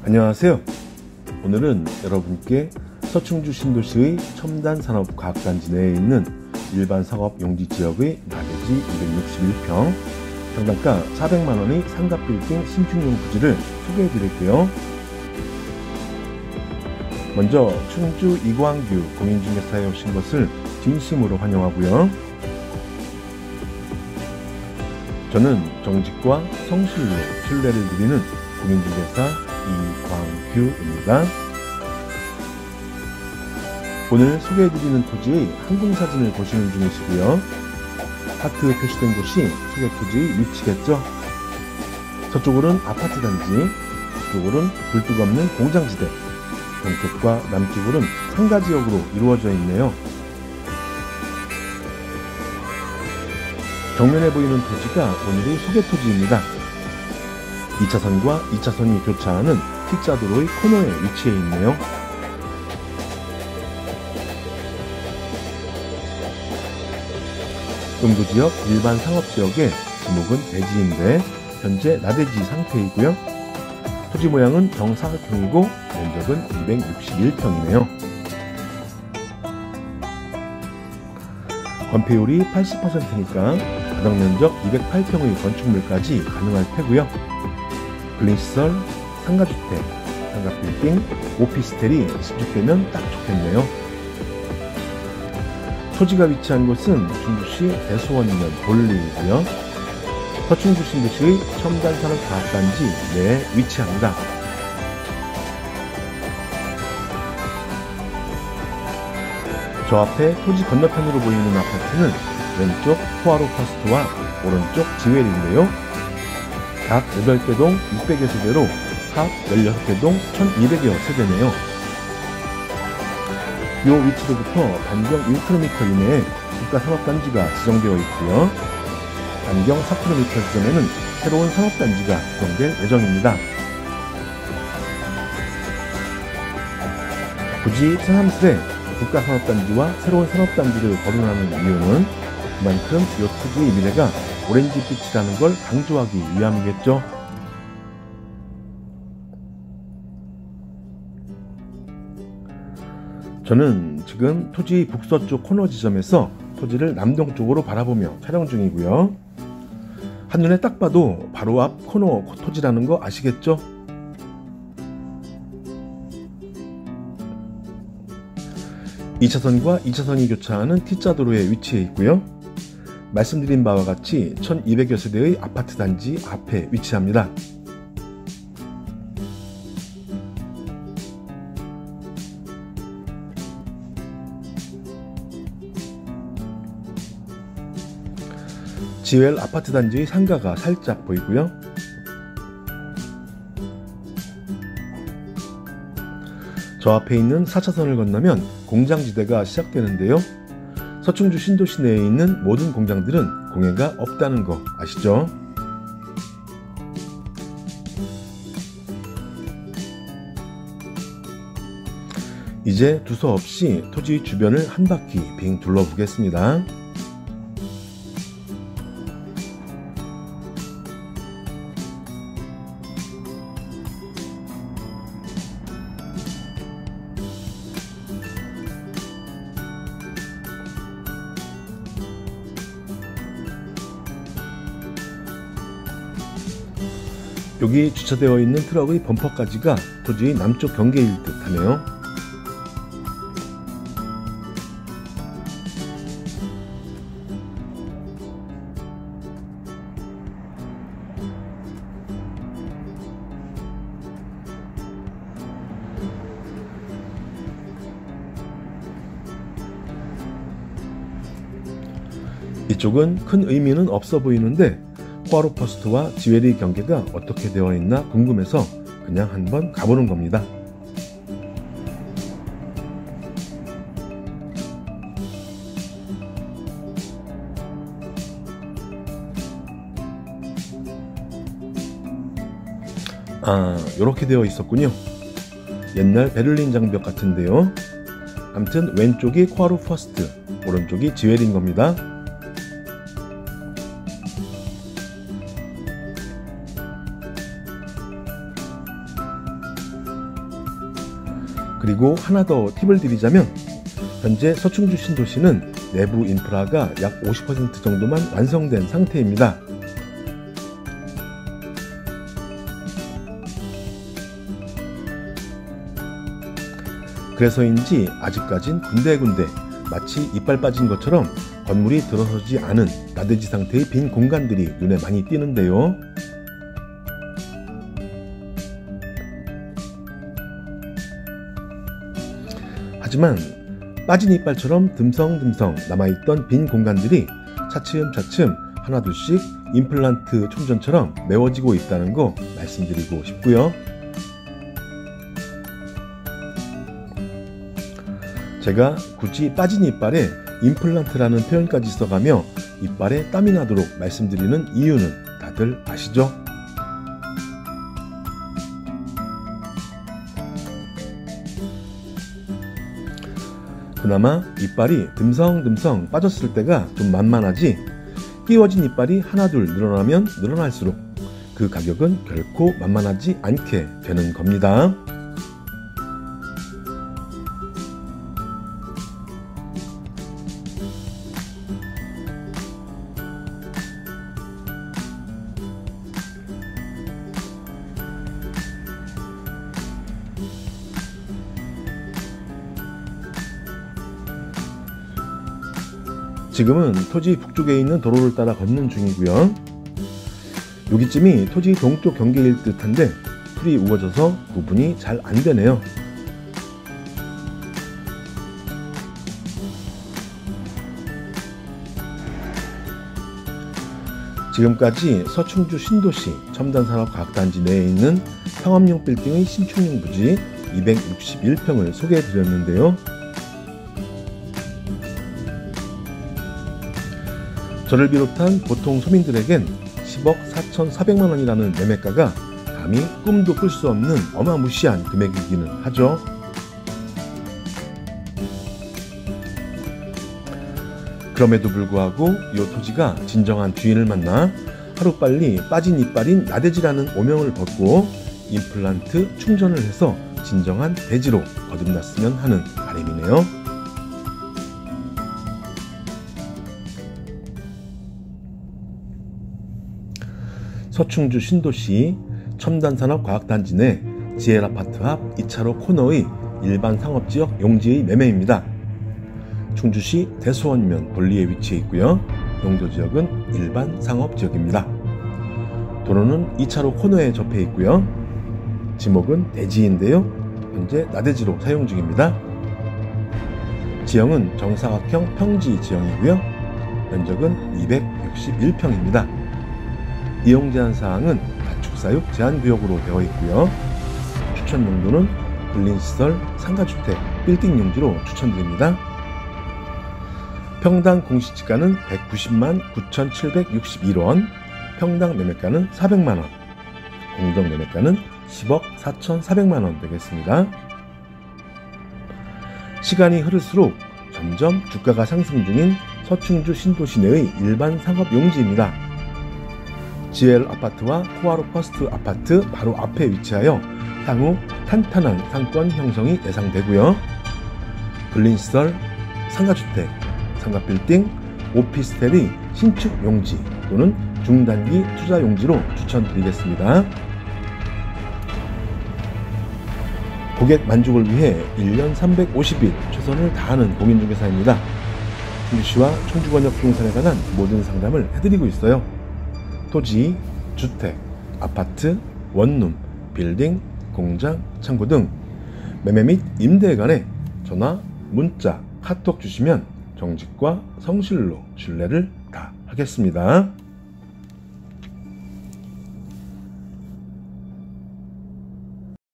안녕하세요. 오늘은 여러분께 서충주 신도시의 첨단산업과학단지 내에 있는 일반 상업 용지 지역의 나대지 261평, 평당가 400만원의 상가빌딩 신축용 부지를 소개해 드릴게요. 먼저 충주 이광규 공인중개사에 오신 것을 진심으로 환영하고요. 저는 정직과 성실로 신뢰를 드리는 공인중개사 이광규입니다. 오늘 소개해드리는 토지의 항공사진을 보시는 중이시고요. 하트 표시된 곳이 소개 토지의 위치겠죠. 서쪽으로는 아파트 단지, 북쪽으로는 굴뚝 없는 공장지대, 동쪽과 남쪽으로는 상가지역으로 이루어져 있네요. 정면에 보이는 토지가 오늘의 소개 토지입니다. 2차선과 2차선이 교차하는 T자도로의 코너에 위치해 있네요. 용도지역 일반 상업지역의 지목은 대지인데 현재 나대지 상태이고요. 토지 모양은 정사각형이고 면적은 261평이네요. 건폐율이 80%니까 가덕면적 208평의 건축물까지 가능할 테고요. 근린시설, 상가주택, 상가빌딩, 오피스텔이 신축되면 딱 좋겠네요. 토지가 위치한 곳은 충주시 대소원면 볼리이고요. 서충주 신도시의 첨단산업과학단지 내에 위치합니다. 저 앞에 토지 건너편으로 보이는 아파트는 왼쪽 포아로 퍼스트와 오른쪽 지웰인데요. 각 8개 동 600여 세대로 합 16개 동 1200여 세대네요. 이 위치로부터 반경 1km 이내에 국가산업단지가 지정되어 있고요. 반경 4km 지점에는 새로운 산업단지가 지정될 예정입니다. 굳이 새삼스레 국가산업단지와 새로운 산업단지를 거론하는 이유는 그만큼 이 토지의 미래가 오렌지빛이라는 걸 강조하기 위함이겠죠. 저는 지금 토지 북서쪽 코너 지점에서 토지를 남동쪽으로 바라보며 촬영 중이고요. 한눈에 딱 봐도 바로 앞 코너 토지라는 거 아시겠죠? (2차선과) 2차선이 교차하는 T자도로에 위치해 있고요. 말씀드린 바와 같이 1200여 세대의 아파트 단지 앞에 위치합니다. 지웰 아파트 단지의 상가가 살짝 보이고요. 저 앞에 있는 4차선을 건너면 공장지대가 시작되는데요. 서충주 신도시 내에 있는 모든 공장들은 공해가 없다는 거 아시죠? 이제 두서없이 토지 주변을 한 바퀴 빙 둘러보겠습니다. 여기 주차되어 있는 트럭의 범퍼까지가 토지의 남쪽 경계일 듯 하네요. 이쪽은 큰 의미는 없어 보이는데 포아로 퍼스트와 지웰의 경계가 어떻게 되어 있나 궁금해서 그냥 한번 가보는 겁니다. 요렇게 되어 있었군요. 옛날 베를린 장벽 같은데요. 아무튼 왼쪽이 포아로 퍼스트, 오른쪽이 지웰인 겁니다. 그리고 하나 더 팁을 드리자면 현재 서충주 신도시는 내부 인프라가 약 50% 정도만 완성된 상태입니다. 그래서인지 아직까진 군데군데 마치 이빨 빠진 것처럼 건물이 들어서지 않은 나대지 상태의 빈 공간들이 눈에 많이 띄는데요. 하지만 빠진 이빨처럼 듬성듬성 남아있던 빈 공간들이 차츰차츰 하나둘씩 임플란트 충전처럼 메워지고 있다는 거 말씀드리고 싶고요. 제가 굳이 빠진 이빨에 임플란트라는 표현까지 써가며 이빨에 땀이 나도록 말씀드리는 이유는 다들 아시죠? 그나마 이빨이 듬성듬성 빠졌을 때가 좀 만만하지 끼워진 이빨이 하나둘 늘어나면 늘어날수록 그 가격은 결코 만만하지 않게 되는 겁니다. 지금은 토지 북쪽에 있는 도로를 따라 걷는 중이고요. 여기쯤이 토지 동쪽 경계일 듯한데 풀이 우거져서 구분이 잘 안되네요. 지금까지 서충주 신도시 첨단산업과학단지 내에 있는 상업용 빌딩의 신축용 부지 261평을 소개해드렸는데요. 저를 비롯한 보통 서민들에겐 10억 4,400만원이라는 매매가가 감히 꿈도 꿀 수 없는 어마무시한 금액이기는 하죠. 그럼에도 불구하고 이 토지가 진정한 주인을 만나 하루빨리 빠진 이빨인 나대지라는 오명을 벗고 임플란트 충전을 해서 진정한 대지로 거듭났으면 하는 바람이네요. 서충주 신도시 첨단산업과학단지 내 GL아파트 앞 2차로 코너의 일반 상업지역 용지의 매매입니다. 충주시 대수원면 본리에 위치해 있고요. 용도지역은 일반 상업지역입니다. 도로는 2차로 코너에 접해 있고요. 지목은 대지인데요. 현재 나대지로 사용 중입니다. 지형은 정사각형 평지 지형이고요. 면적은 261평입니다. 이용 제한 사항은 가축사육 제한구역으로 되어 있고요. 추천 용도는 근린시설, 상가주택, 빌딩 용지로 추천드립니다. 평당 공시지가는 190만 9,761원, 평당 매매가는 400만원, 공정 매매가는 10억 4,400만원 되겠습니다. 시간이 흐를수록 점점 주가가 상승 중인 서충주 신도시 내의 일반 상업 용지입니다. GL아파트와 코아로 퍼스트 아파트 바로 앞에 위치하여 향후 탄탄한 상권 형성이 예상되고요. 근린시설, 상가주택, 상가빌딩, 오피스텔의 신축 용지 또는 중단기 투자 용지로 추천드리겠습니다. 고객 만족을 위해 1년 350일 최선을 다하는 공인중개사입니다. 충주시와 청주권역 부동산에 관한 모든 상담을 해드리고 있어요. 토지, 주택, 아파트, 원룸, 빌딩, 공장, 창고 등 매매 및 임대에 관해 전화, 문자, 카톡 주시면 정직과 성실로 신뢰를 다하겠습니다.